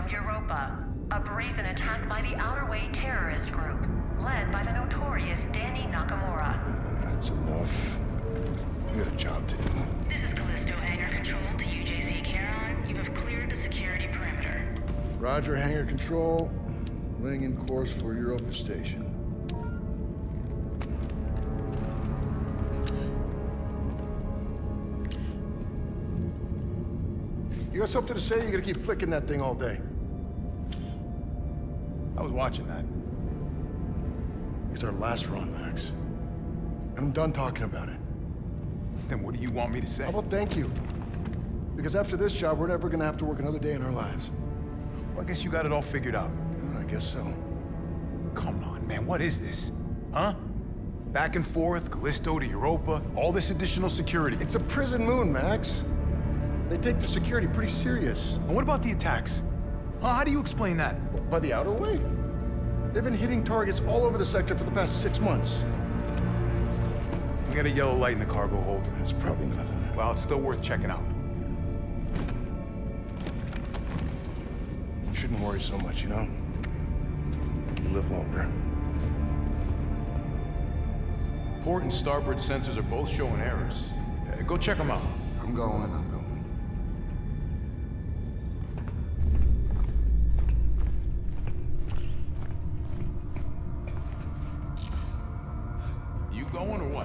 Europa. A brazen attack by the Outer Way terrorist group, led by the notorious Danny Nakamura. That's enough. We got a job to do. This is Callisto Hangar Control to UJC Charon. You have cleared the security perimeter. Roger, hangar control. Laying in course for Europa Station. You got something to say? You gotta keep flicking that thing all day. I was watching that. It's our last run, Max. I'm done talking about it. Then what do you want me to say? How about thank you? Because after this job, we're never gonna have to work another day in our lives. Well, I guess you got it all figured out. I guess so. Come on, man, what is this? Huh? Back and forth, Callisto to Europa, all this additional security. It's a prison moon, Max. They take their security pretty serious. And what about the attacks? Huh? How do you explain that? By the Outer Way? They've been hitting targets all over the sector for the past 6 months. We got a yellow light in the cargo hold. That's probably nothing. Well, it's still worth checking out. You shouldn't worry so much, you know? You live longer. Port and starboard sensors are both showing errors. Go check them out. I'm going. You going or what?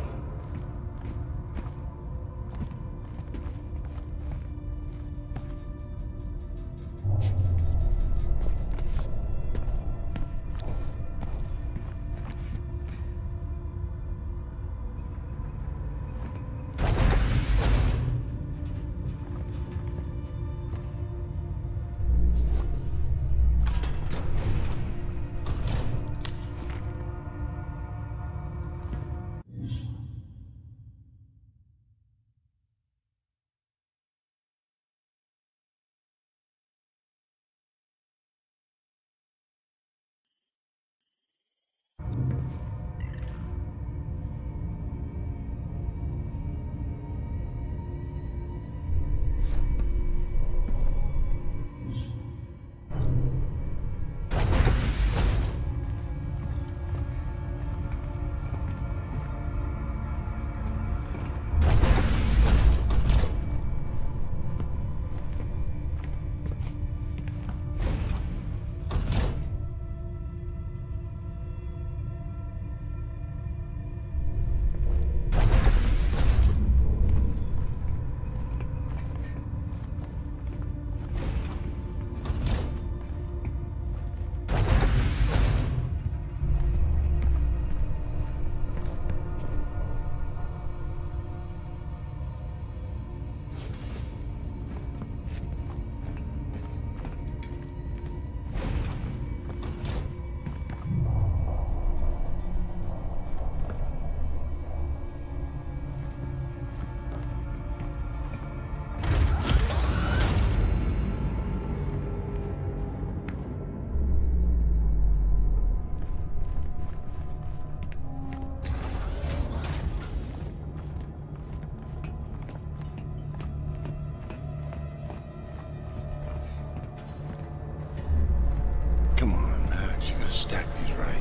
Come on, Max. You gotta stack these right.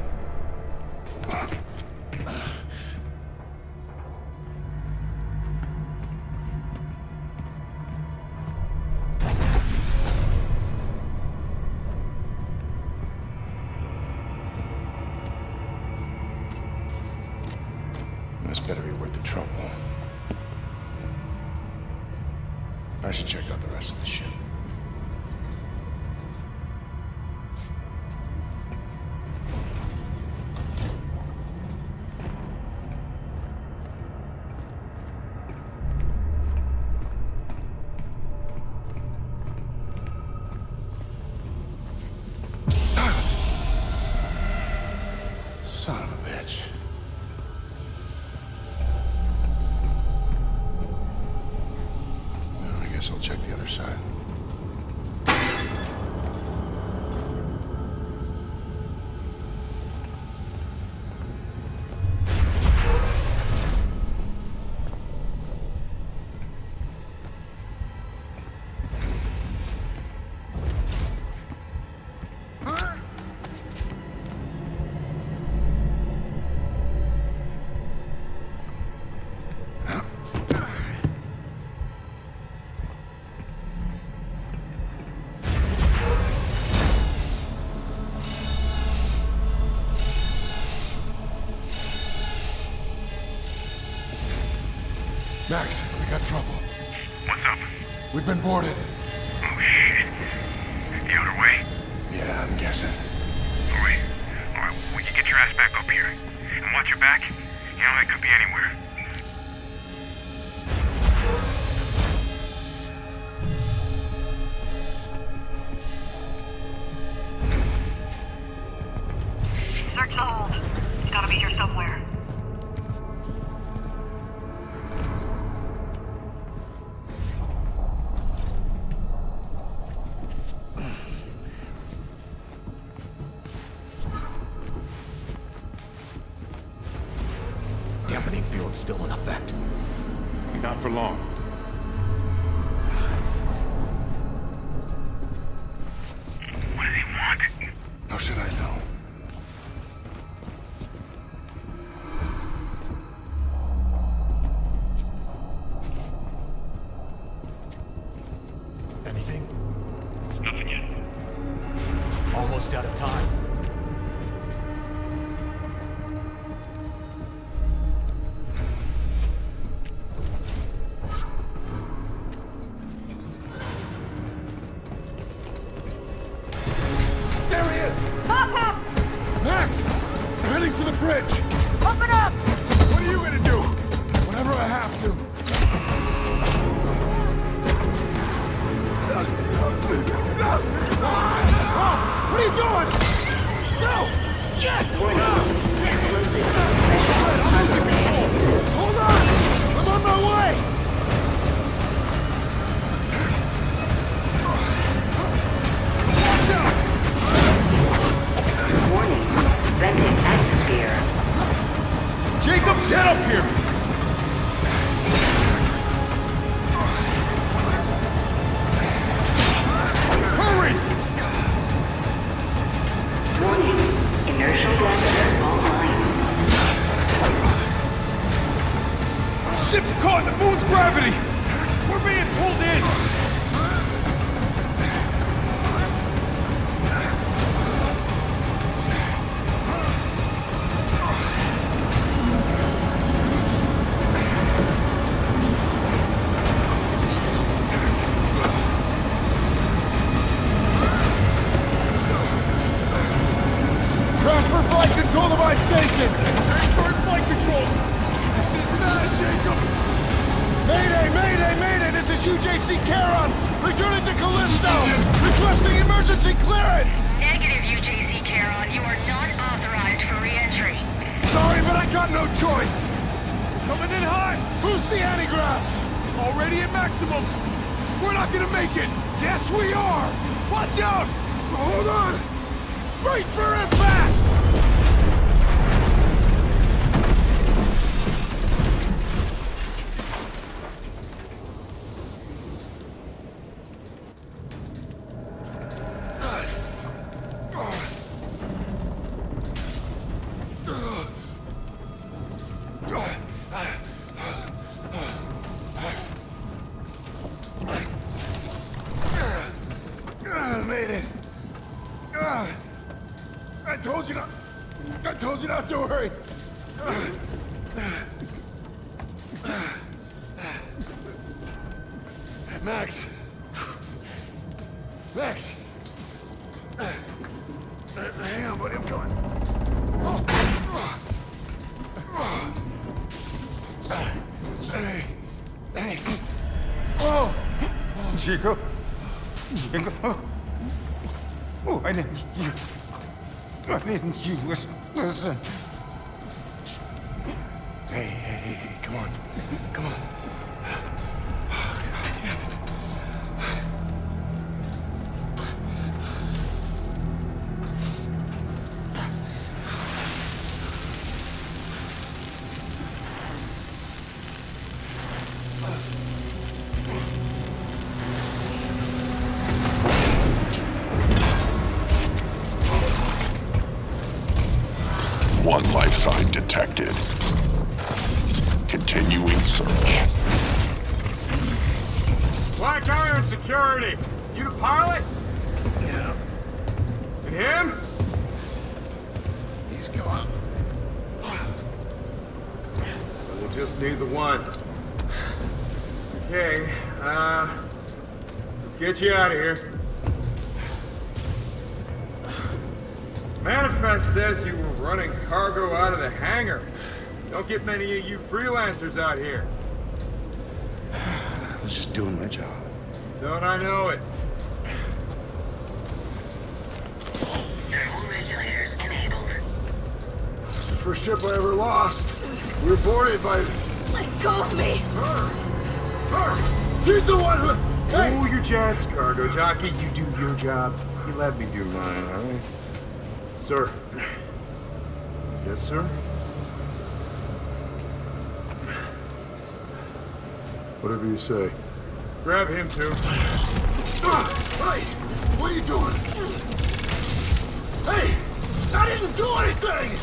This better be worth the trouble. I should check out the rest of the ship. Son of a bitch. Well, I guess I'll check the other side. Max, we got trouble. What's up? We've been boarded. Oh, shit. The outer way? Yeah, I'm guessing. Alright. Alright, well, you get your ass back up here. And watch your back. You know, it could be anywhere. Search the hold. It's gotta be here somewhere. Dampening field's still in effect. Not for long. What do they want? How should I know? Anything? Nothing yet. Almost out of time. There he is! Max! We're heading for the bridge! Open up! What are you gonna do? Whatever I have to. What are you doing? No! Shit! Explosive. Just hold on! I'm on my way! Warning. Venting atmosphere. Jacob, get up here! Hurry! Warning. Inertial dampers online. Ship's caught in the moon's gravity! We're being pulled in! Transfer flight control to my station! Transferring flight control! This is not Jacob! Mayday, mayday, mayday! This is UJC Charon! Returning to Callisto! Requesting emergency clearance! Negative, UJC Charon. You are not authorized for re-entry. Sorry, but I got no choice! Coming in hot! Who's the antigraphs? Already at maximum! We're not gonna make it! Yes, we are! Watch out! Hold on! Brace for impact! I made it. I told you not to worry. Max. Max. Hang on, buddy, I'm coming. Hey. Oh. Chico? Chico? Oh, I didn't you listen. Hey, come on. Come on. Oh, God damn it. One life sign detected. Continuing search. Black Iron Security! You the pilot? Yeah, And him? he's gone. We just need the one. Okay, let's get you out of here. Manifest says you were running cargo out of the hangar. Don't get many of you freelancers out here. I was just doing my job. Don't I know it? Thermal regulators enabled. It's the first ship I ever lost. We were boarded by Let go of me! her. She's the one who... Hey! Cool your jets, cargo jockey. You do your job. You let me do mine, all right? Sir. Yes, sir? Whatever you say. Grab him, too. Hey! What are you doing? Hey! I didn't do anything!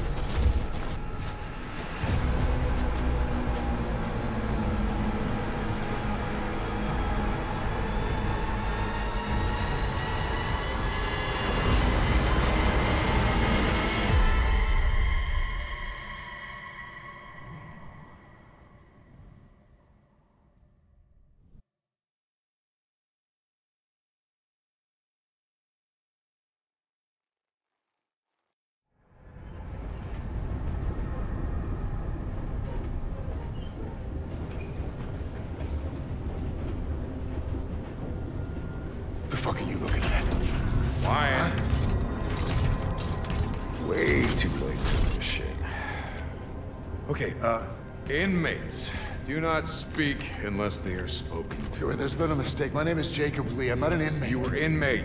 What the fuck are you looking at? Why? Way too late for this shit. Okay, inmates. Do not speak unless they are spoken to. There's been a mistake. My name is Jacob Lee. I'm not an inmate. You were inmate.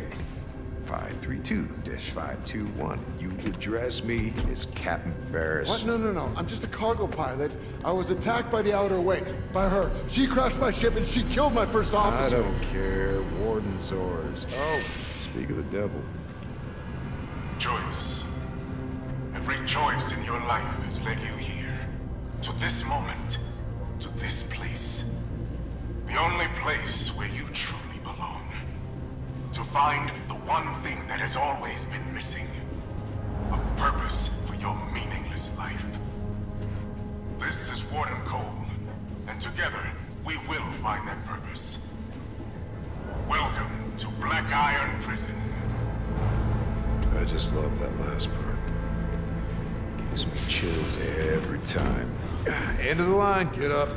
532-521. You address me as Captain Ferris. What? No. I'm just a cargo pilot. I was attacked by the Outer Way. By her. She crashed my ship and she killed my first officer. I don't care. Warden Zors. Oh, speak of the devil. Choice. Every choice in your life has led you here. To this moment. To this place. The only place where you truly belong. To find the one thing that has always been missing. A purpose for your meaningless life. This is Warden Cole, and together we will find that purpose. Welcome to Black Iron Prison. I just love that last part. Gives me chills every time. End of the line, get up.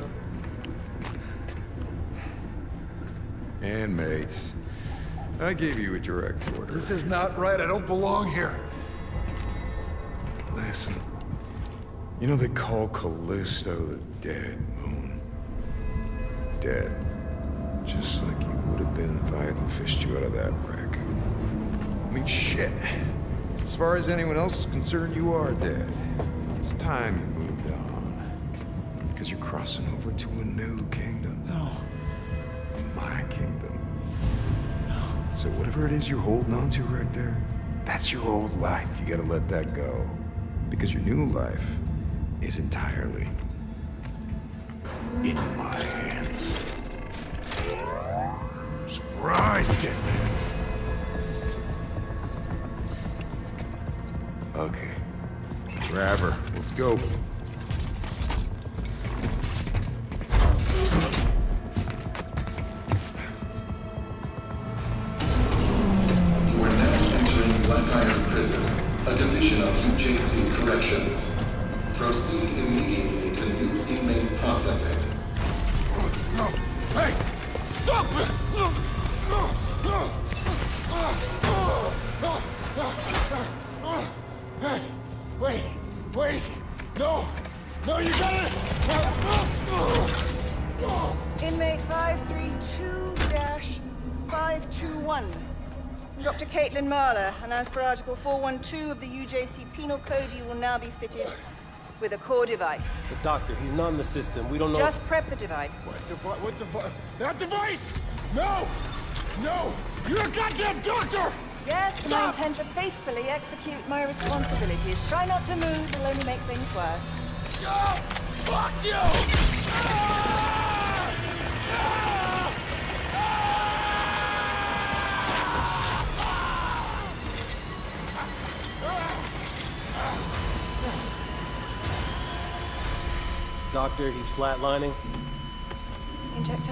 Inmates. I gave you a direct order. This is not right. I don't belong here. Listen. You know they call Callisto the dead moon. Dead. Just like you would have been if I hadn't fished you out of that wreck. I mean, shit. As far as anyone else is concerned, you are dead. It's time you moved on. Because you're crossing over to a new kingdom. No. My kingdom. So whatever it is you're holding on to right there, that's your old life. You gotta let that go. Because your new life is entirely in my hands. Surprise, dead man. Okay. Grab her. Let's go. Black Iron Prison, a division of UJC Corrections. Proceed immediately to new inmate processing. No! Hey! Stop it! Hey! Wait! No! No, you got it! Inmate 532-521. Dr. Caitlin Marler, and as per Article 412 of the UJC Penal Code, you will now be fitted with a core device. But doctor, he's not in the system. We don't know. Just prep the device. What device? That device? No! No! You're a goddamn doctor! Yes, and I intend to faithfully execute my responsibilities. Try not to move, it'll only make things worse. Oh, fuck you! Doctor, he's flatlining. injector.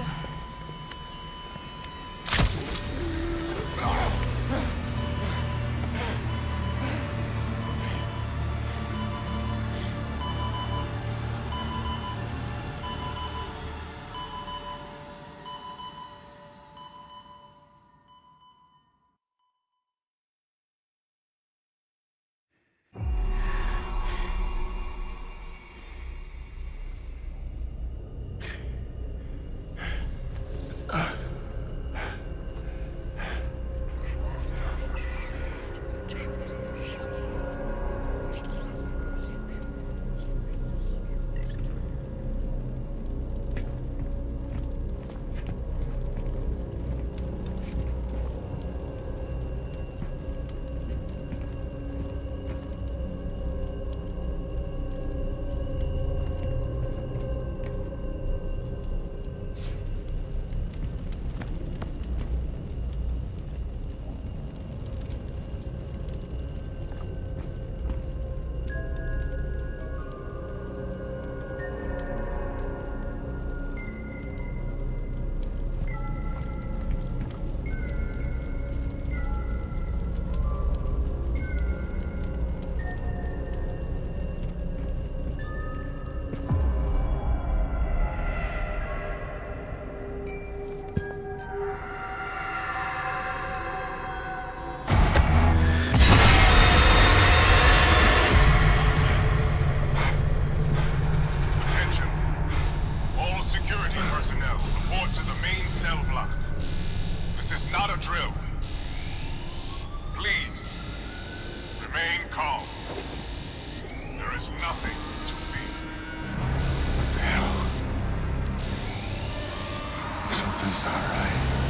Something's not right.